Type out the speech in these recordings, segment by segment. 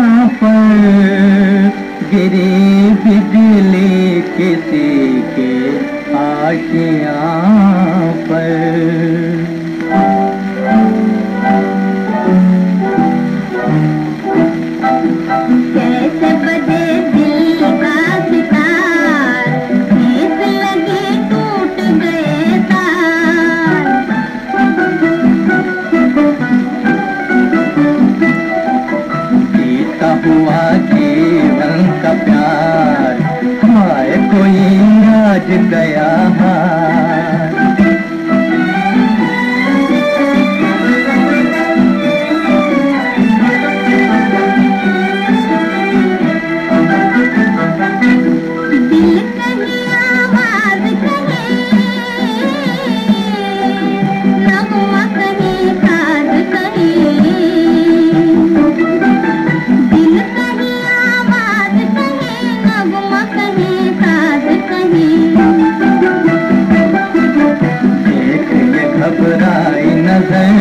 पर गिरी बिजली किसी के आशियाँ पर। कैसे बजे दिल का सितार, ठेस लगी टूट गए तार। जीता हुआ जीवन का प्यार, हाय कोई आज गया हार। दिल कहीं आवाज कहीं, नगमा कहीं साज कहीं। दिल कहीं आवाज कहीं, नगमा कहीं साज कहीं। देख ये घबराई नजर,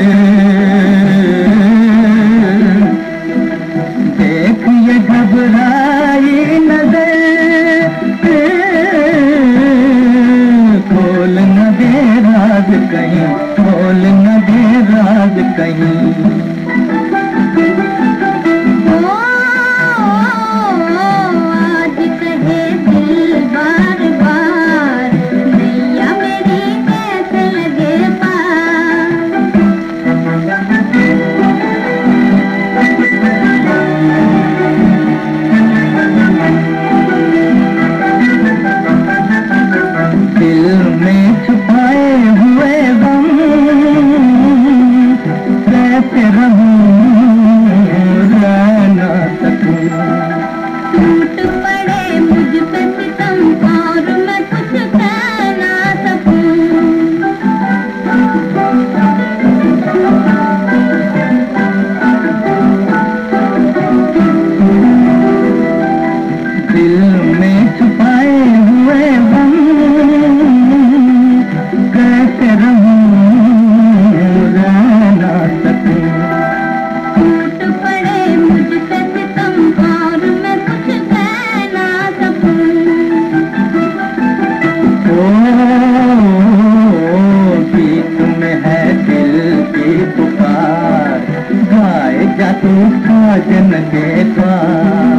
देख ये घबराई नजर, खोल न दे राज कहीं, खोल न दे राज कहीं। ओ आज कहे दिल बार बार, नैया मेरी कैसे लगे पार। दिल में छुपाए हुए गम कैसे रहूं, रह न सकूं। टूट पड़े मुझ पे सितम और मैं कुछ कह ना सकूं। दिल में छुपाए हुए गम कैसे रहूं, रह न सकूं। टूट पड़े मुझ पे सितम और मैं कुछ कह ना सकूं। गीत में है दिल की पुकार, गाए जा तू साजन के द्वार।